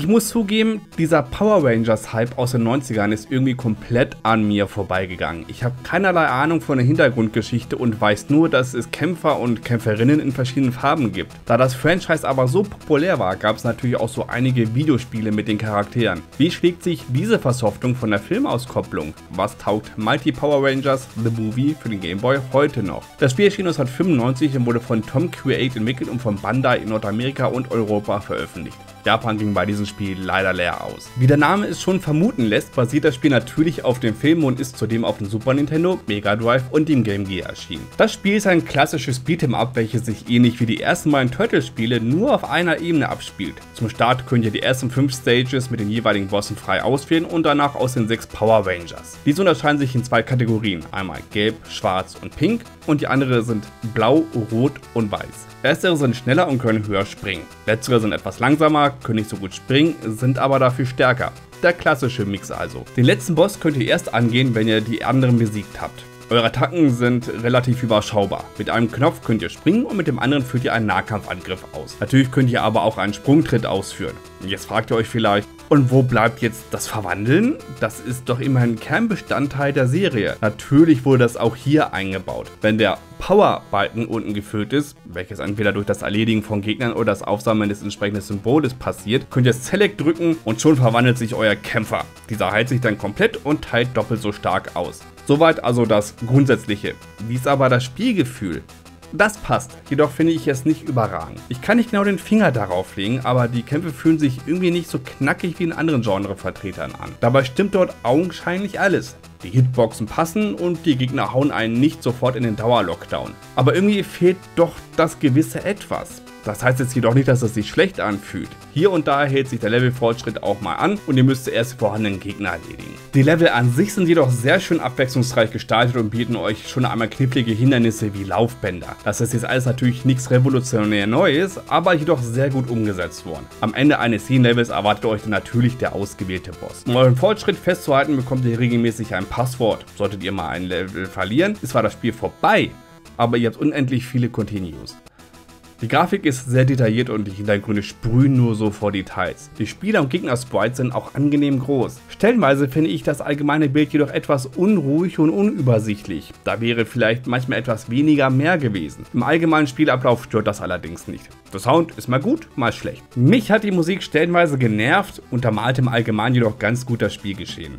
Ich muss zugeben, dieser Power Rangers Hype aus den 90ern ist irgendwie komplett an mir vorbeigegangen. Ich habe keinerlei Ahnung von der Hintergrundgeschichte und weiß nur, dass es Kämpfer und Kämpferinnen in verschiedenen Farben gibt. Da das Franchise aber so populär war, gab es natürlich auch so einige Videospiele mit den Charakteren. Wie schlägt sich diese Versoftung von der Filmauskopplung? Was taugt Mighty Power Rangers The Movie für den Game Boy heute noch? Das Spiel erschien 1995 und wurde von Tom Create entwickelt und von Bandai in Nordamerika und Europa veröffentlicht. Japan ging bei diesem Spiel leider leer aus. Wie der Name es schon vermuten lässt, basiert das Spiel natürlich auf dem Film und ist zudem auf dem Super Nintendo, Mega Drive und dem Game Gear erschienen. Das Spiel ist ein klassisches Beat'em-up, welches sich ähnlich wie die ersten beiden Turtles-Spiele nur auf einer Ebene abspielt. Zum Start könnt ihr die ersten 5 Stages mit den jeweiligen Bossen frei auswählen und danach aus den 6 Power Rangers. Diese unterscheiden sich in 2 Kategorien, einmal Gelb, Schwarz und Pink und die andere sind Blau, Rot und Weiß. Erstere sind schneller und können höher springen. Letztere sind etwas langsamer, können nicht so gut springen, sind aber dafür stärker. Der klassische Mix also. Den letzten Boss könnt ihr erst angehen, wenn ihr die anderen besiegt habt. Eure Attacken sind relativ überschaubar. Mit einem Knopf könnt ihr springen und mit dem anderen führt ihr einen Nahkampfangriff aus. Natürlich könnt ihr aber auch einen Sprungtritt ausführen. Und jetzt fragt ihr euch vielleicht, und wo bleibt jetzt das Verwandeln? Das ist doch immerhin Kernbestandteil der Serie. Natürlich wurde das auch hier eingebaut. Wenn der Power-Balken unten gefüllt ist, welches entweder durch das Erledigen von Gegnern oder das Aufsammeln des entsprechenden Symboles passiert, könnt ihr Select drücken und schon verwandelt sich euer Kämpfer. Dieser heilt sich dann komplett und teilt doppelt so stark aus. Soweit also das Grundsätzliche. Wie ist aber das Spielgefühl? Das passt, jedoch finde ich es nicht überragend. Ich kann nicht genau den Finger darauf legen, aber die Kämpfe fühlen sich irgendwie nicht so knackig wie in anderen Genrevertretern an. Dabei stimmt dort augenscheinlich alles. Die Hitboxen passen und die Gegner hauen einen nicht sofort in den Dauerlockdown. Aber irgendwie fehlt doch das gewisse Etwas. Das heißt jetzt jedoch nicht, dass es sich schlecht anfühlt. Hier und da hält sich der Levelfortschritt auch mal an und ihr müsst erst die vorhandenen Gegner erledigen. Die Level an sich sind jedoch sehr schön abwechslungsreich gestaltet und bieten euch schon einmal knifflige Hindernisse wie Laufbänder. Das ist jetzt alles natürlich nichts revolutionär Neues, aber jedoch sehr gut umgesetzt worden. Am Ende eines jeden Levels erwartet euch dann natürlich der ausgewählte Boss. Um euren Fortschritt festzuhalten, bekommt ihr regelmäßig ein Passwort. Solltet ihr mal ein Level verlieren, ist zwar das Spiel vorbei, aber ihr habt unendlich viele Continues. Die Grafik ist sehr detailliert und die Hintergründe sprühen nur so vor Details. Die Spieler- und Gegner-Sprites sind auch angenehm groß. Stellenweise finde ich das allgemeine Bild jedoch etwas unruhig und unübersichtlich. Da wäre vielleicht manchmal etwas weniger mehr gewesen. Im allgemeinen Spielablauf stört das allerdings nicht. Der Sound ist mal gut, mal schlecht. Mich hat die Musik stellenweise genervt, untermalt im Allgemeinen jedoch ganz gut das Spielgeschehen.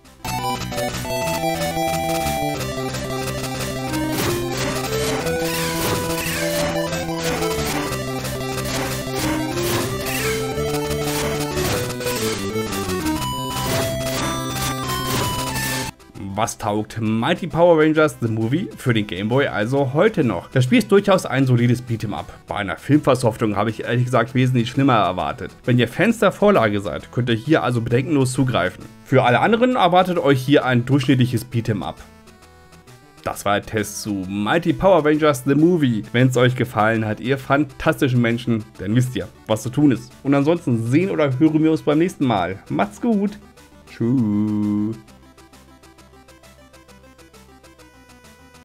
Was taugt Mighty Power Rangers The Movie für den Game Boy also heute noch? Das Spiel ist durchaus ein solides Beat'em-up. Bei einer Filmversoftung habe ich ehrlich gesagt wesentlich schlimmer erwartet. Wenn ihr Fans der Vorlage seid, könnt ihr hier also bedenkenlos zugreifen. Für alle anderen erwartet euch hier ein durchschnittliches Beat'em-up. Das war der Test zu Mighty Power Rangers The Movie. Wenn es euch gefallen hat, ihr fantastischen Menschen, dann wisst ihr, was zu tun ist. Und ansonsten sehen oder hören wir uns beim nächsten Mal. Macht's gut. Tschüss.